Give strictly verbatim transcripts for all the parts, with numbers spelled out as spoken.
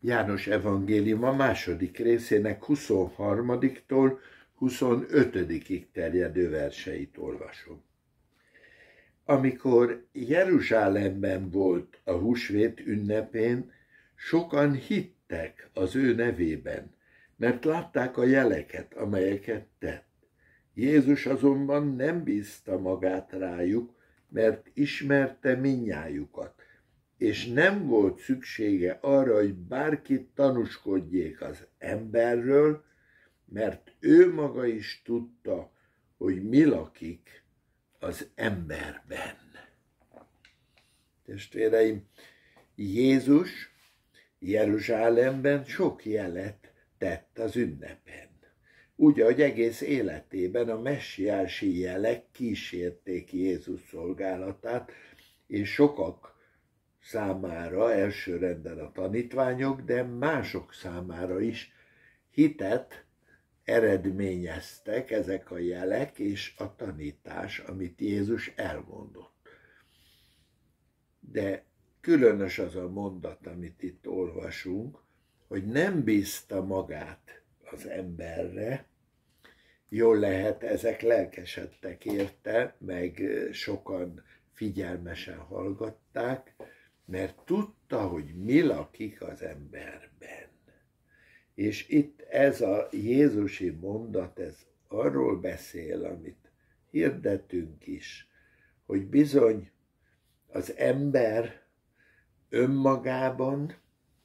János evangéliuma második részének huszonharmadiktól huszonötödikig terjedő verseit olvasom. Amikor Jeruzsálemben volt a húsvét ünnepén, sokan hittek az ő nevében, mert látták a jeleket, amelyeket tett. Jézus azonban nem bízta magát rájuk, mert ismerte mindnyájukat, és nem volt szüksége arra, hogy bárki tanúskodjék az emberről, mert ő maga is tudta, hogy mi lakik az emberben. Testvéreim, Jézus Jeruzsálemben sok jelet tett az ünnepen. Úgy, ahogy egész életében a messiási jelek kísérték Jézus szolgálatát, és sokak számára, elsőrenden a tanítványok, de mások számára is hitet eredményeztek ezek a jelek és a tanítás, amit Jézus elmondott. De különös az a mondat, amit itt olvasunk, hogy nem bízta magát az emberre. Jól lehet, ezek lelkesedtek érte, meg sokan figyelmesen hallgatták, mert tudta, hogy mi lakik az emberben. És itt ez a jézusi mondat, ez arról beszél, amit hirdetünk is, hogy bizony az ember önmagában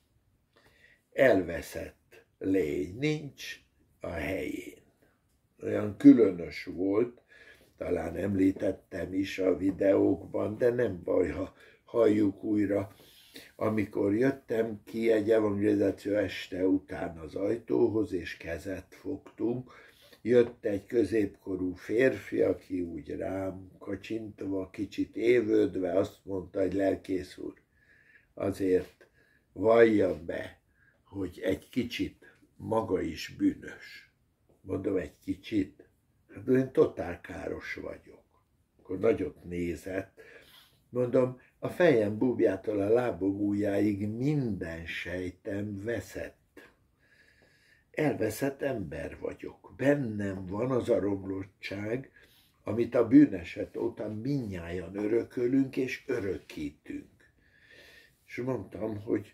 elveszett lény, nincs a helyén. Olyan különös volt, talán említettem is a videókban, de nem baj, ha halljuk újra. Amikor jöttem ki egy evangelizáció este után az ajtóhoz, és kezet fogtunk, jött egy középkorú férfi, aki úgy rám kacsintva, kicsit évődve azt mondta, hogy lelkész úr, azért vallja be, hogy egy kicsit maga is bűnös. Mondom, egy kicsit? Hát én totál káros vagyok. Akkor nagyot nézett. Mondom, a fejem búbjától a lábom ujjáig minden sejtem veszett. Elveszett ember vagyok. Bennem van az a romlottság, amit a bűneset óta mindnyájan örökölünk és örökítünk. És mondtam, hogy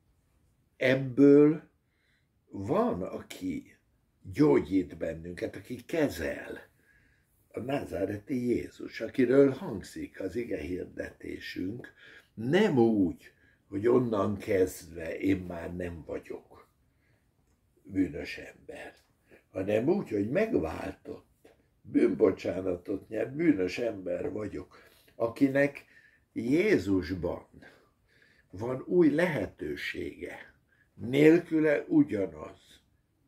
ebből van, aki gyógyít bennünket, aki kezel. A názáreti Jézus, akiről hangzik az igehirdetésünk, nem úgy, hogy onnan kezdve én már nem vagyok bűnös ember, hanem úgy, hogy megváltott, bűnbocsánatot nyert, bűnös ember vagyok, akinek Jézusban van új lehetősége, nélküle ugyanaz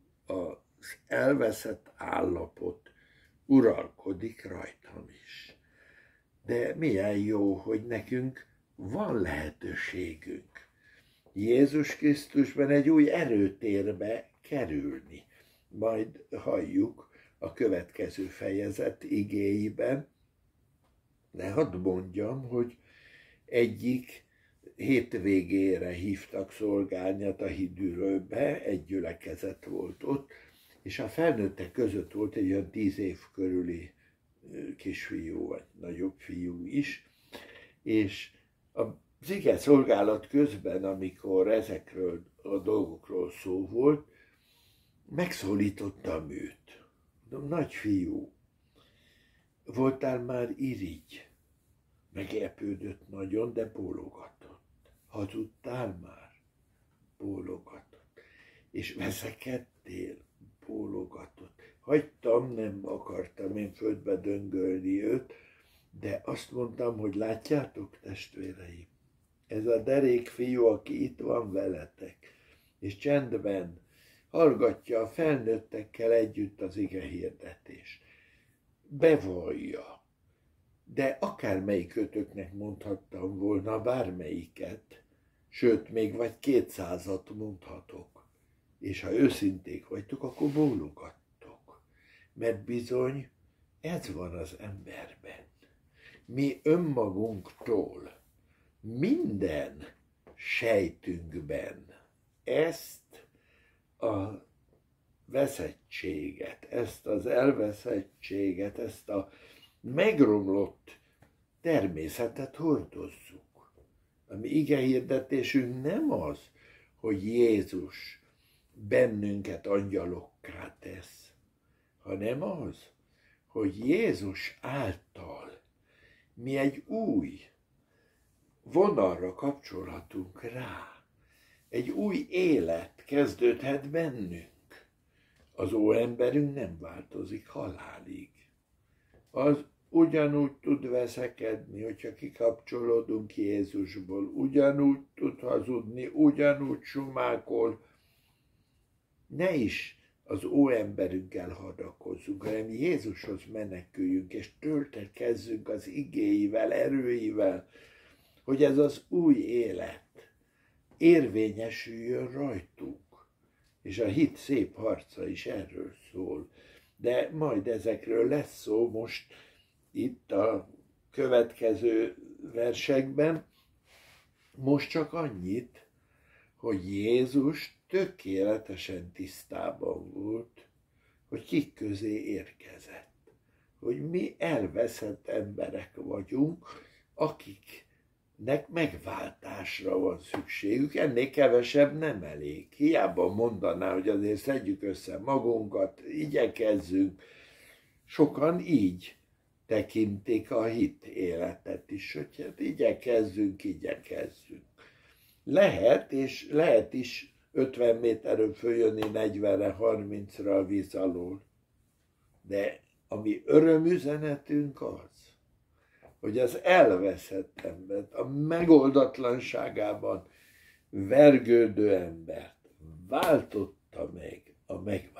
az elveszett állapot uralkodik rajtam is. De milyen jó, hogy nekünk van lehetőségünk Jézus Krisztusban egy új erőtérbe kerülni. Majd halljuk a következő fejezet igéiben, de hadd mondjam, hogy egyik hétvégére hívtak szolgálniat a hídülőbe, egy gyülekezet volt ott, és a felnőttek között volt egy olyan tíz év körüli kisfiú, vagy nagyobb fiú is, és az ige szolgálat közben, amikor ezekről a dolgokról szó volt, megszólítottam őt. Mondom, nagy fiú, voltál már irigy? Meglepődött nagyon, de bólogatott. Hazudtál már? Bólogatott. És veszekedtél? Bólogatott. Hagytam, nem akartam én földbe döngölni őt, de azt mondtam, hogy látjátok, testvéreim, ez a derék fiú, aki itt van veletek, és csendben hallgatja a felnőttekkel együtt az ige hirdetés. Bevallja. De akármelyik ötöknek mondhattam volna bármelyiket, sőt, még vagy kétszázat mondhatok. És ha őszinték vagytok, akkor bólogattok. Mert bizony ez van az emberben. Mi önmagunktól minden sejtünkben ezt a veszettséget, ezt az elveszettséget, ezt a megromlott természetet hordozzuk. A mi igehirdetésünk nem az, hogy Jézus bennünket angyalokká tesz, hanem az, hogy Jézus által mi egy új vonalra kapcsolhatunk rá. Egy új élet kezdődhet bennünk. Az óemberünk nem változik halálig. Az ugyanúgy tud veszekedni, hogyha kikapcsolódunk Jézusból, ugyanúgy tud hazudni, ugyanúgy sumákol. Ne is az óemberünkkel hadakozzunk, hanem Jézushoz meneküljünk, és töltekezzünk az igéivel, erőivel, hogy ez az új élet érvényesüljön rajtunk. És a hit szép harca is erről szól. De majd ezekről lesz szó most itt a következő versekben. Most csak annyit, hogy Jézus tökéletesen tisztában volt, hogy kik közé érkezett. Hogy mi elveszett emberek vagyunk, akiknek megváltásra van szükségük. Ennél kevesebb nem elég. Hiába mondaná, hogy azért szedjük össze magunkat, igyekezzünk. Sokan így tekintik a hit életet is, hogy hát igyekezzünk, igyekezzünk. Lehet, és lehet is ötven méterről följönni negyvenre, harmincra a víz alól. De a mi örömüzenetünk az, hogy az elveszett embert, a megoldatlanságában vergődő embert váltotta meg a megváltás.